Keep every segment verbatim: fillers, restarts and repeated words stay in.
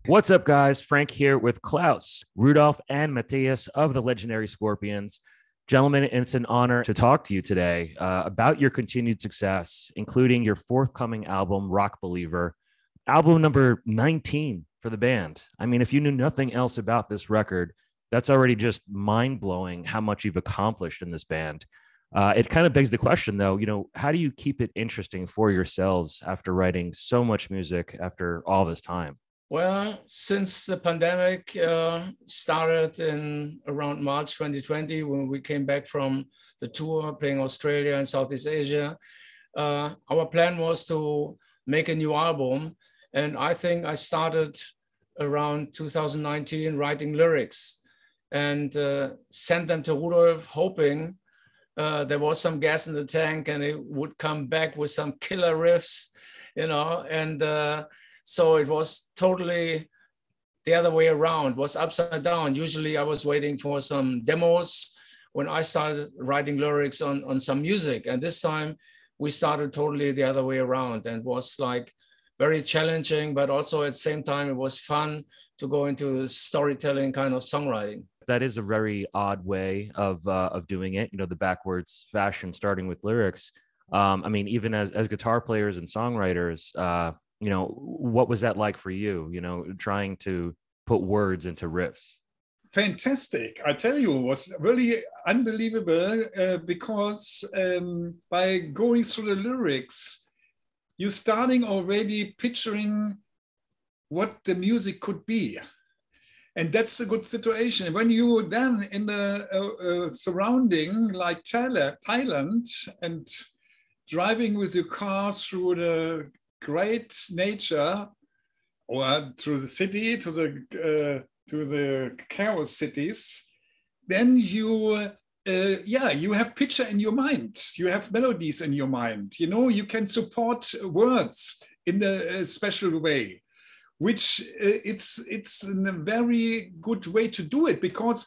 What's up, guys? Frank here with Klaus, Rudolph, and Matthias of the legendary Scorpions. Gentlemen, it's an honor to talk to you today uh, about your continued success, including your forthcoming album, Rock Believer, album number nineteen for the band. I mean, if you knew nothing else about this record, that's already just mind-blowing how much you've accomplished in this band. Uh, it kind of begs the question, though, you know, how do you keep it interesting for yourselves after writing so much music after all this time? Well, since the pandemic uh, started in around March twenty twenty, when we came back from the tour playing Australia and Southeast Asia, uh, our plan was to make a new album. And I think I started around two thousand nineteen writing lyrics and uh, sent them to Rudolf, hoping uh, there was some gas in the tank and it would come back with some killer riffs, you know, and uh, so it was totally the other way around, was upside down. Usually I was waiting for some demos when I started writing lyrics on, on some music. And this time we started totally the other way around, and was like very challenging, but also at the same time, it was fun to go into storytelling kind of songwriting. That is a very odd way of, uh, of doing it, you know, the backwards fashion, starting with lyrics. Um, I mean, even as, as guitar players and songwriters, uh, you know, what was that like for you, you know, trying to put words into riffs? Fantastic. I tell you, it was really unbelievable uh, because um, by going through the lyrics, you're starting already picturing what the music could be. And that's a good situation. When you then in the uh, uh, surrounding like Thailand and driving with your car through the great nature, or through the city, to the uh, to the chaos cities, then you, uh, yeah, you have picture in your mind. You have melodies in your mind. You know, you can support words in a special way, which uh, it's it's a very good way to do it, because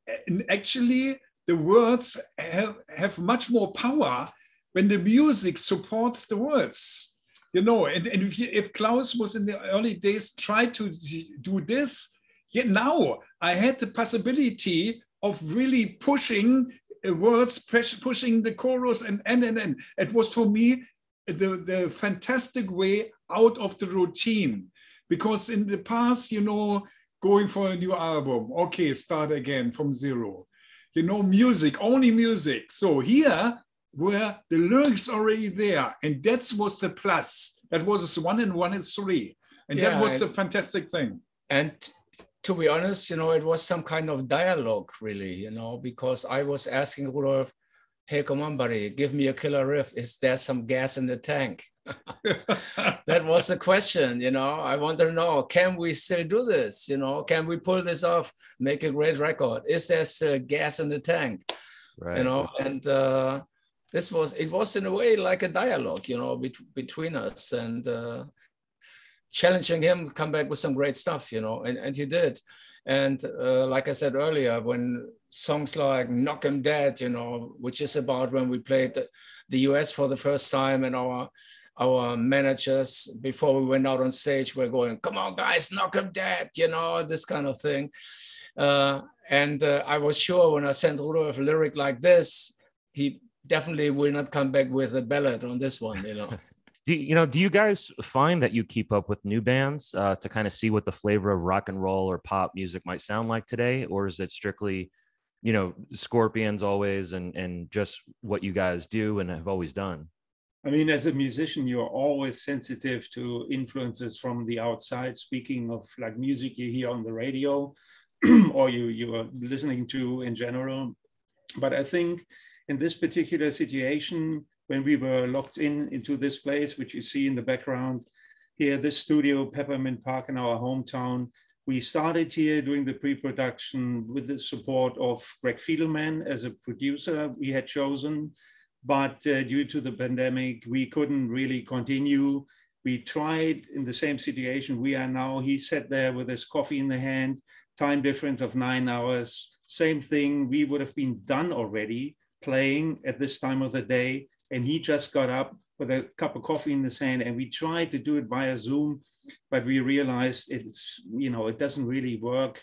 actually the words have, have much more power when the music supports the words. You know, and, and if, you, if Klaus was in the early days tried to do this, yet now I had the possibility of really pushing uh, words, pushing the chorus, and and and and it was for me the the fantastic way out of the routine, because in the past, you know, going for a new album, okay, start again from zero, you know, music, only music. So here, where the lyrics already there, and that was the plus. That was one and one is three, and yeah, that was and, the fantastic thing. And to be honest, you know, it was some kind of dialogue, really, you know, because I was asking Rudolf, "Hey, come on, buddy, give me a killer riff. Is there some gas in the tank?" That was the question, you know. I want to know, can we still do this? You know, can we pull this off, make a great record? Is there still gas in the tank? Right. You know, and. Uh, This was, it was in a way like a dialogue, you know, bet between us, and uh, challenging him to come back with some great stuff, you know, and, and he did. And uh, like I said earlier, when songs like Knock 'Em Dead, you know, which is about when we played the, the U S for the first time, and our our managers, before we went out on stage, were going, "Come on, guys, knock 'em dead," you know, this kind of thing. Uh, and uh, I was sure when I sent Rudolf a lyric like this, he definitely will not come back with a ballad on this one, you know. do you know? Do you guys find that you keep up with new bands uh, to kind of see what the flavor of rock and roll or pop music might sound like today, or is it strictly, you know, Scorpions always and and just what you guys do and have always done? I mean, as a musician, you're always sensitive to influences from the outside. Speaking of like music you hear on the radio, or you you are listening to in general, but I think in this particular situation, when we were locked in into this place, which you see in the background here, this studio, Peppermint Park in our hometown, we started here doing the pre-production with the support of Greg Fiedelman as a producer we had chosen. But uh, due to the pandemic, we couldn't really continue. We tried in the same situation we are now. He sat there with his coffee in the hand, time difference of nine hours, same thing. We would have been done already, playing at this time of the day, and he just got up with a cup of coffee in his hand, and we tried to do it via Zoom, but we realized it's, you know, it doesn't really work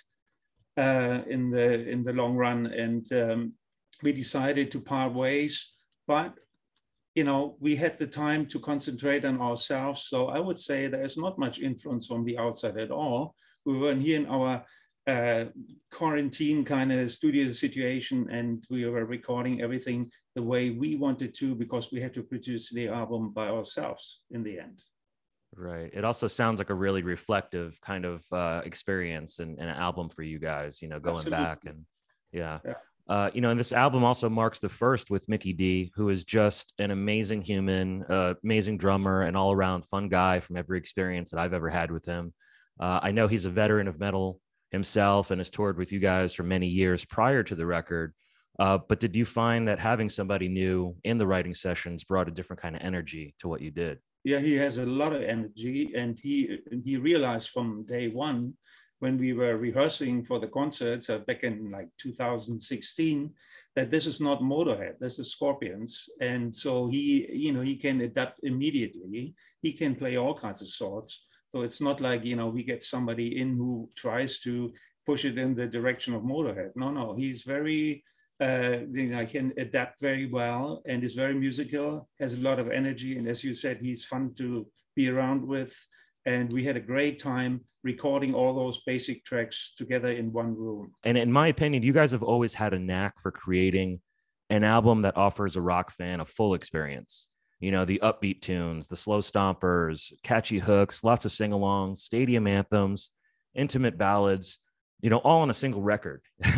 uh, in the in the long run, and um, we decided to part ways. But you know, we had the time to concentrate on ourselves. So I would say there is not much influence from the outside at all. We were here in our uh, quarantine kind of studio situation, and we were recording everything the way we wanted to, because we had to produce the album by ourselves in the end. Right. It also sounds like a really reflective kind of uh, experience and, and an album for you guys, you know, going Absolutely. back and yeah. yeah. Uh, you know, and this album also marks the first with Mikkey Dee, who is just an amazing human, uh, amazing drummer, and all around fun guy from every experience that I've ever had with him. Uh, I know he's a veteran of metal himself and has toured with you guys for many years prior to the record. Uh, but did you find that having somebody new in the writing sessions brought a different kind of energy to what you did? Yeah, he has a lot of energy, and he he realized from day one, when we were rehearsing for the concerts uh, back in like two thousand sixteen, that this is not Motorhead, this is Scorpions. And so he, you know, he can adapt immediately. He can play all kinds of sorts. So it's not like, you know, we get somebody in who tries to push it in the direction of Motorhead. No, no, he's very, uh, you know, can adapt very well and is very musical, has a lot of energy. And as you said, he's fun to be around with. And we had a great time recording all those basic tracks together in one room. And in my opinion, you guys have always had a knack for creating an album that offers a rock fan a full experience. You know, the upbeat tunes, the slow stompers, catchy hooks, lots of sing-alongs, stadium anthems, intimate ballads, you know, all on a single record.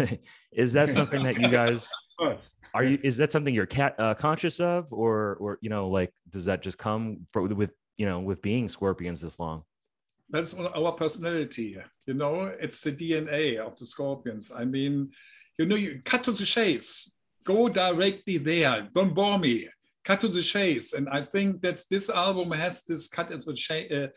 Is that something that you guys are you, is that something you're cat, uh, conscious of, or, or, you know, like, does that just come for, with, you know, with being Scorpions this long? That's our personality. You know, it's the D N A of the Scorpions. I mean, you know, you cut to the chase, go directly there. Don't bore me. Cut to the chase. And I think that this album has this cut to the chase. Uh,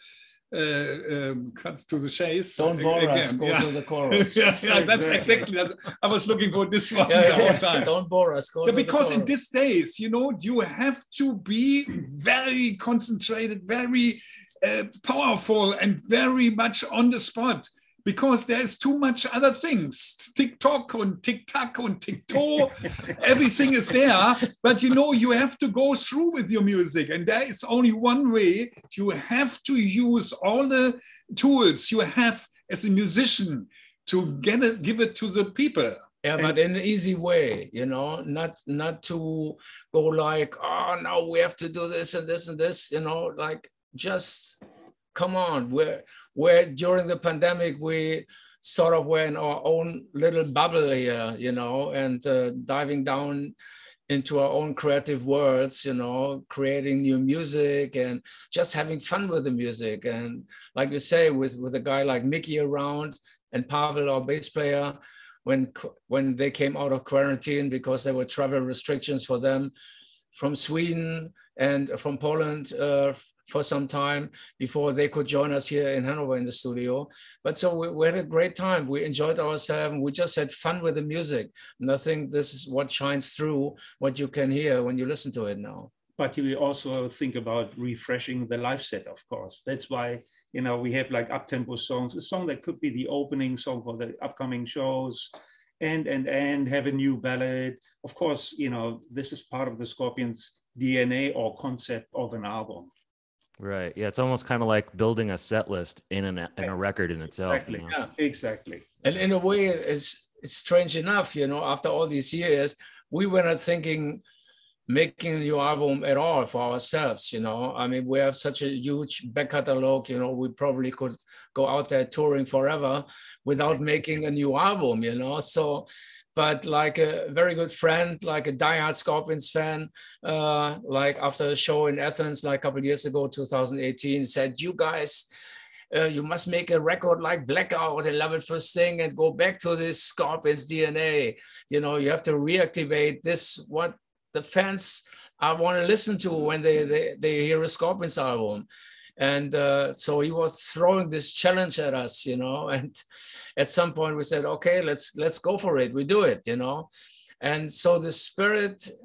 uh, um, cut to the chase. Don't bore again. us, go yeah. to the chorus. yeah, yeah, that's exactly that. I was looking for this one yeah, the yeah. whole time. Don't bore us, go yeah, to because the in chorus. these days, you know, you have to be very concentrated, very uh, powerful, and very much on the spot, because there's too much other things. TikTok and TikTok and TikTok, everything is there. But you know, you have to go through with your music, and there is only one way. You have to use all the tools you have as a musician to get it, give it to the people. Yeah, but in an easy way, you know, not not to go like, oh, now we have to do this and this and this, you know, like, just come on. We're, we're during the pandemic, we sort of were in our own little bubble here, you know, and uh, diving down into our own creative worlds, you know, creating new music and just having fun with the music. And like you say, with, with a guy like Mickey around and Pavel, our bass player, when, when they came out of quarantine because there were travel restrictions for them from Sweden and from Poland uh, for some time before they could join us here in Hanover in the studio. But so we, we had a great time. We enjoyed ourselves. We just had fun with the music. And I think this is what shines through, what you can hear when you listen to it now. But you also think about refreshing the live set, of course. That's why, you know, we have like up-tempo songs, a song that could be the opening song for the upcoming shows, and and and have a new ballad. Of course, you know, this is part of the Scorpions D N A or concept of an album. Right. Yeah. It's almost kind of like building a set list in, an, in a record in itself. Exactly. You know? Yeah, exactly. And in a way, it's, it's strange enough, you know, after all these years, we were not thinking making a new album at all for ourselves, you know. I mean, we have such a huge back catalog, you know, we probably could go out there touring forever without making a new album, you know. So, but like a very good friend, like a diehard Scorpions fan, uh, like after a show in Athens, like a couple of years ago, two thousand eighteen, said, you guys, uh, you must make a record like Blackout and Love at First Thing and go back to this Scorpions D N A. You know, you have to reactivate this, what the fans I want to listen to when they, they, they hear a Scorpions album. And uh, so he was throwing this challenge at us, you know, and at some point we said, okay, let's, let's go for it. We do it, you know. And so the spirit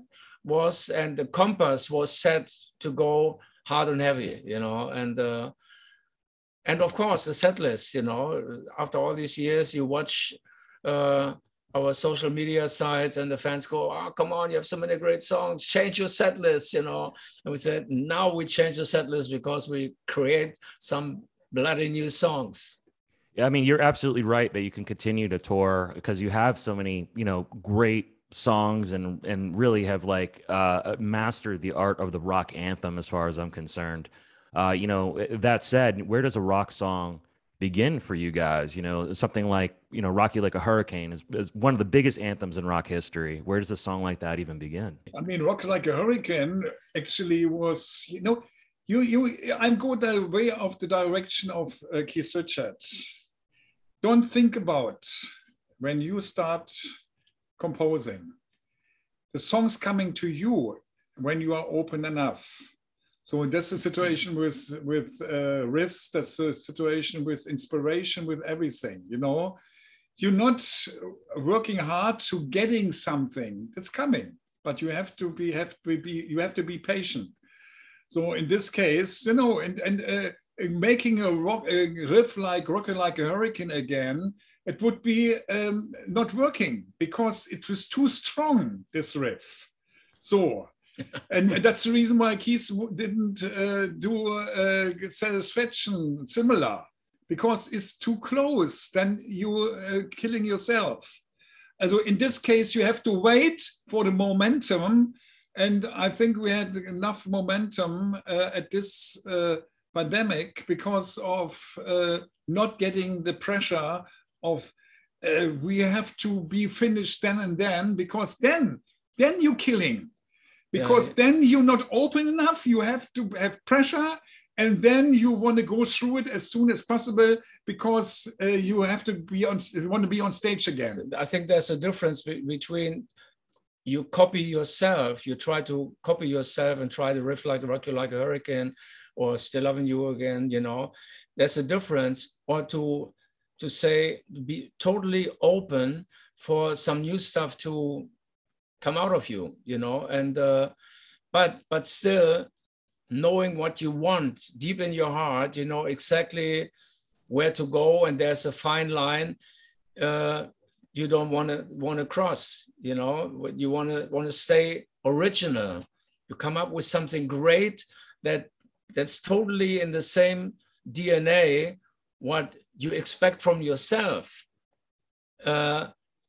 was, and the compass was set to go hard and heavy, you know, and uh, and of course the set list, you know, after all these years, you watch uh, our social media sites, and the fans go, "Oh, come on, you have so many great songs, change your set list," you know. And we said, now we change the set list because we create some bloody new songs. Yeah, I mean, you're absolutely right that you can continue to tour because you have so many, you know, great songs and and really have like uh, mastered the art of the rock anthem as far as I'm concerned. Uh, you know, that said, where does a rock song begin for you guys? You know, something like, you know, Rock You Like a Hurricane is, is one of the biggest anthems in rock history. Where does a song like that even begin? I mean, Rock Like a Hurricane actually was, you know, you you I'm going the way of the direction of uh, Keith Richards. Don't think about when you start composing. The song's coming to you when you are open enough. So that's the situation with, with uh, riffs, that's the situation with inspiration, with everything, you know. You're not working hard to getting something that's coming, but you have to be, have to be, you have to be patient. So in this case, you know, and, and uh, making a, rock, a riff like Rockin' Like a Hurricane again, it would be um, not working because it was too strong, this riff. So, and that's the reason why Keith didn't uh, do uh, Satisfaction similar, because it's too close, then you're uh, killing yourself. So in this case, you have to wait for the momentum. And I think we had enough momentum uh, at this uh, pandemic because of uh, not getting the pressure of uh, we have to be finished then and then, because then, then you're killing. Because yeah, then you're not open enough, you have to have pressure, and then you want to go through it as soon as possible because uh, you have to be on, you want to be on stage again. I think there's a difference be between you copy yourself, you try to copy yourself and try to riff like Rock You Like a Hurricane or Still Loving You Again, you know, there's a difference, or to, to say, be totally open for some new stuff to come out of you, you know, and, uh, but, but still knowing what you want deep in your heart, you know exactly where to go, and there's a fine line uh, you don't want to want to cross, you know, you want to want to stay original. You come up with something great that that's totally in the same D N A, what you expect from yourself. Uh,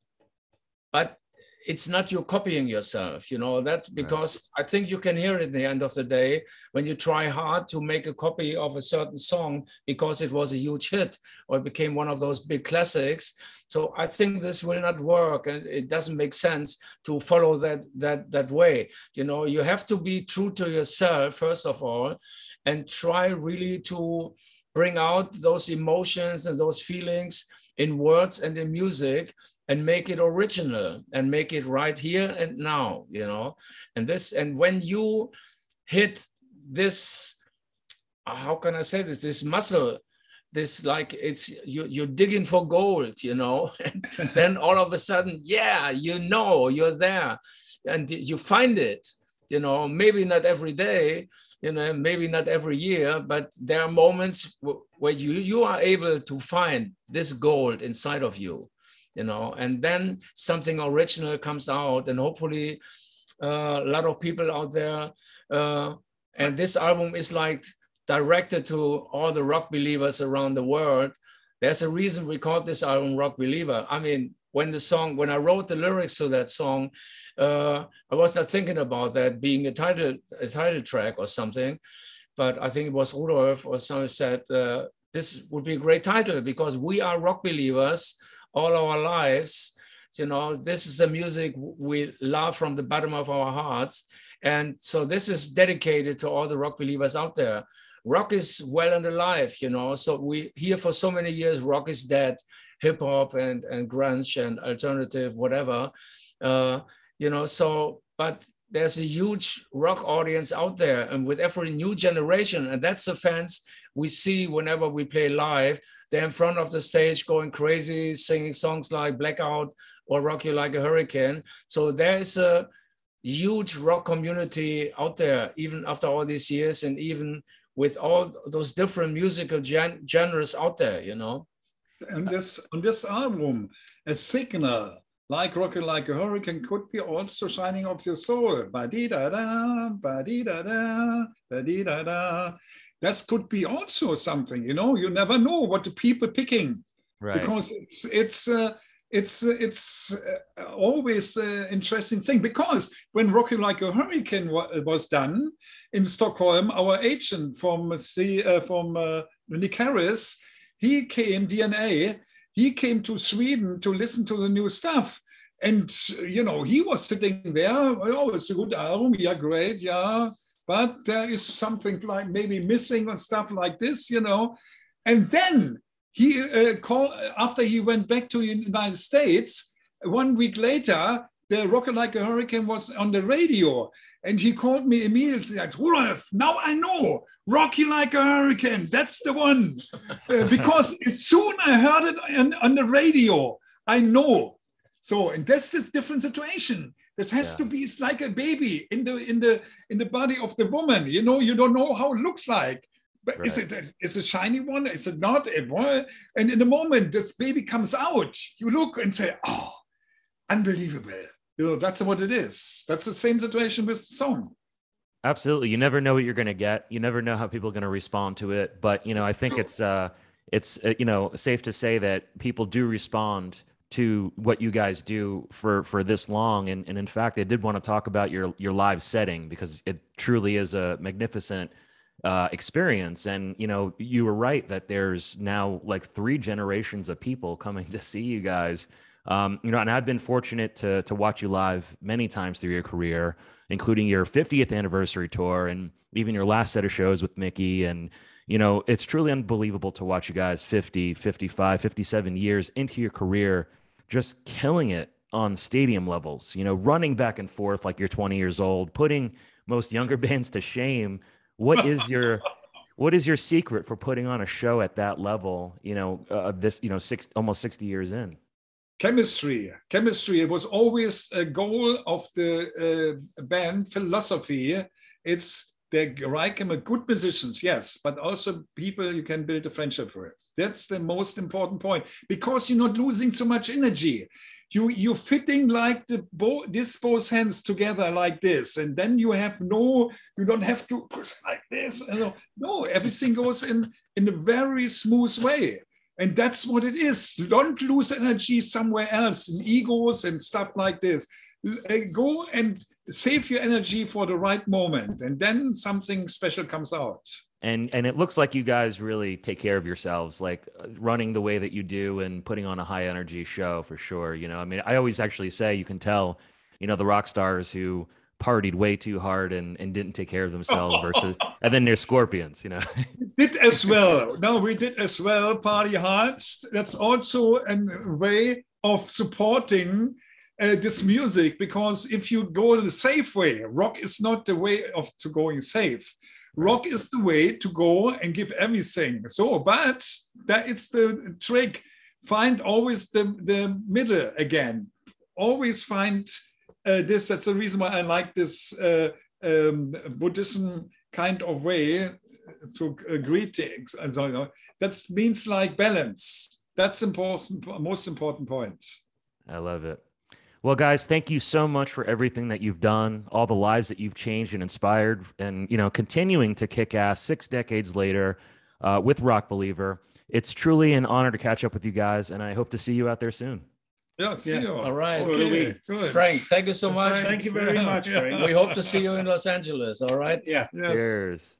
but it's not you copying yourself, you know, that's because right. I think you can hear it at the end of the day when you try hard to make a copy of a certain song because it was a huge hit or it became one of those big classics. So I think this will not work, and it doesn't make sense to follow that, that, that way. You know, you have to be true to yourself, first of all, and try really to bring out those emotions and those feelings in words and in music, and make it original and make it right here and now, you know. And this, and when you hit this, how can I say this, this muscle, this like it's, you, you're digging for gold, you know, and then all of a sudden, yeah, you know, you're there and you find it, you know, maybe not every day, you know, maybe not every year, but there are moments where you, you are able to find this gold inside of you, you know, and then something original comes out, and hopefully uh, a lot of people out there, uh, and this album is like directed to all the rock believers around the world. There's a reason we called this album Rock Believer. I mean, when the song, when I wrote the lyrics to that song, uh, I was not thinking about that being a title, a title track or something, but I think it was Rudolf or someone said, uh, this would be a great title because we are rock believers all our lives. You know, this is the music we love from the bottom of our hearts. And so this is dedicated to all the rock believers out there. Rock is well and alive, you know, so we hear for so many years, rock is dead, hip hop and, and grunge and alternative, whatever, uh, you know, so, but there's a huge rock audience out there, and with every new generation, and that's the fans we see whenever we play live. They're in front of the stage going crazy, singing songs like Blackout or Rock You Like a Hurricane. So there's a, huge rock community out there, even after all these years, and even with all those different musical gen genres out there, you know. And this on this album, a signal like Rockin' Like a Hurricane could be also Shining of Your Soul. Ba-dee-da-da, ba-dee-da-da, ba-dee-da-da. That could be also something, you know. You never know what the people picking, right? Because it's it's uh, it's uh, it's uh, always an interesting thing. Because when Rockin' Like a Hurricane wa was done in Stockholm, our agent from C, uh, from uh, Nick Harris, he came D N A. He came to Sweden to listen to the new stuff. And, you know, he was sitting there, oh, it's a good album, yeah, great, yeah. But there is something like maybe missing and stuff like this, you know. And then he uh, called, after he went back to the United States, one week later, the Rockin' Like a Hurricane was on the radio. And he called me immediately, like, Rudolf, now I know, Rockin' Like a Hurricane, that's the one. uh, because as soon I heard it on, on the radio, I know. So, and that's this different situation. This has yeah. to be, it's like a baby in the in the in the body of the woman. You know, you don't know how it looks like. But right. is it a, it's a shiny one? Is it not? And in the moment this baby comes out, you look and say, oh, unbelievable. You know, that's what it is. That's the same situation with the song. Absolutely. You never know what you're going to get. You never know how people are going to respond to it. But, you know, I think it's, uh, it's uh, you know, safe to say that people do respond to what you guys do for, for this long. And, and in fact, I did want to talk about your, your live setting, because it truly is a magnificent uh, experience. And, you know, you were right that there's now like three generations of people coming to see you guys. Um, you know, and I've been fortunate to to watch you live many times through your career, including your fiftieth anniversary tour and even your last set of shows with Mikkey. And, you know, it's truly unbelievable to watch you guys fifty, fifty-five, fifty-seven years into your career, just killing it on stadium levels, you know, running back and forth like you're twenty years old, putting most younger bands to shame. What is your what is your secret for putting on a show at that level, you know, uh, this, you know, six, almost sixty years in? Chemistry. Chemistry. It was always a goal of the uh, band philosophy. It's they write them a good musicians, yes, but also people you can build a friendship with. That's the most important point, because you're not losing so much energy. You you're fitting like the both this both hands together like this, and then you have no, you don't have to push like this. No, everything goes in in a very smooth way. And that's what it is. Don't lose energy somewhere else in egos and stuff like this. Go and save your energy for the right moment, and then something special comes out. And and it looks like you guys really take care of yourselves, like running the way that you do and putting on a high energy show for sure. You know, I mean, I always actually say you can tell, you know, the rock stars who partied way too hard and, and didn't take care of themselves versus, and then they're Scorpions, you know. We did as well. No, we did as well, party hard. That's also a way of supporting uh, this music, because if you go the safe way, rock is not the way of to going safe. Rock is the way to go and give everything. So, but that it's the trick. Find always the, the middle again. Always find Uh, this, that's the reason why I like this uh, um, Buddhism kind of way to uh, greetings. And so, you know, that means like balance. That's important, most important point. I love it. Well, guys, thank you so much for everything that you've done, all the lives that you've changed and inspired, and, you know, continuing to kick ass six decades later uh, with Rock Believer. It's truly an honor to catch up with you guys, and I hope to see you out there soon. Yeah, see yeah. you. All right. Okay. Good. Frank, thank you so much. Thank you very much, Frank. We hope to see you in Los Angeles. All right. Yeah. Yes. Cheers.